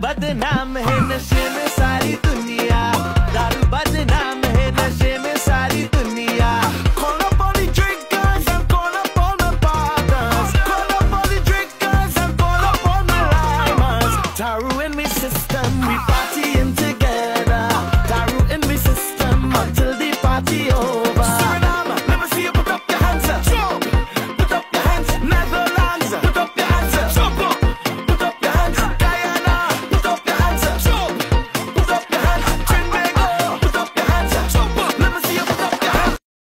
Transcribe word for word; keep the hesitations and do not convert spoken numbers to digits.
बदनाम है नशे में सारी दुनिया, दारू बदनाम है नशे में सारी दुनिया। Call up all the drinkers and call up all the partners, call up all the drinkers and call up all the limers. Daru in me system, we